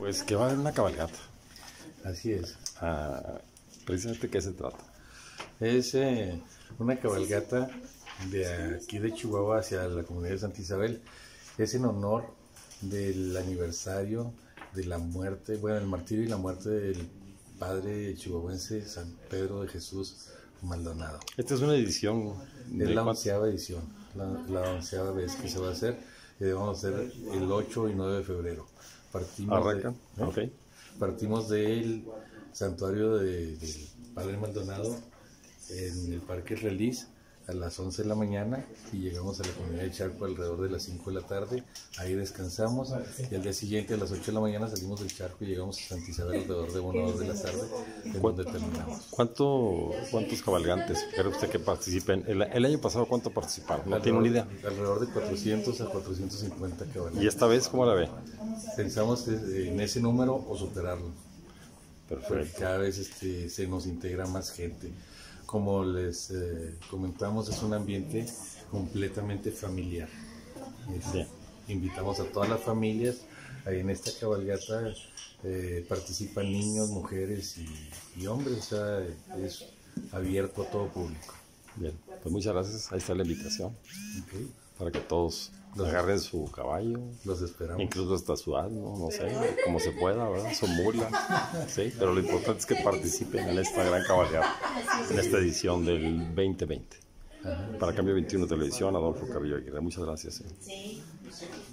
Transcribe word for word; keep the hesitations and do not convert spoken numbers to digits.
Pues que va a haber una cabalgata. Así es. Ah, precisamente, ¿qué se trata? Es eh, una cabalgata de aquí de Chihuahua hacia la comunidad de Santa Isabel. Es en honor del aniversario de la muerte, bueno, el martirio y la muerte del padre chihuahuense San Pedro de Jesús Maldonado. Esta es una edición. Es la onceava edición, la, la onceava vez que se va a hacer, y vamos a hacer el ocho y nueve de febrero. Partimos Arrancan, de, ¿eh? okay. Partimos del santuario de, del Padre Maldonado en el Parque Reliz a las once de la mañana y llegamos a la comunidad de Charco alrededor de las cinco de la tarde. Ahí descansamos y al día siguiente a las ocho de la mañana salimos del Charco y llegamos a Santa Isabel alrededor de una hora de la tarde, en donde terminamos. ¿Cuánto, ¿Cuántos cabalgantes espera usted que participen? El, el año pasado, ¿cuánto participaron? ¿No tiene una idea? Alrededor de cuatrocientos a cuatrocientos cincuenta cabalgantes. ¿Y esta vez cómo la ve? Pensamos en ese número o superarlo. Perfecto. Porque cada vez este, se nos integra más gente. Como les eh, comentamos, es un ambiente completamente familiar. Bien. Invitamos a todas las familias. Ahí en esta cabalgata eh, participan niños, mujeres y, y hombres. O sea, es abierto a todo público. Bien, pues muchas gracias. Ahí está la invitación. Okay. Para que todos Los, agarren su caballo. Los esperamos. Incluso hasta su asno, no sé, como se pueda, ¿verdad? Su mula. Sí, pero lo importante es que participen en esta gran cabalgata, en esta edición del veinte veinte. Ajá. Para Cambio veintiuno Televisión, Adolfo Carrillo Aguirre. Muchas gracias. ¿eh?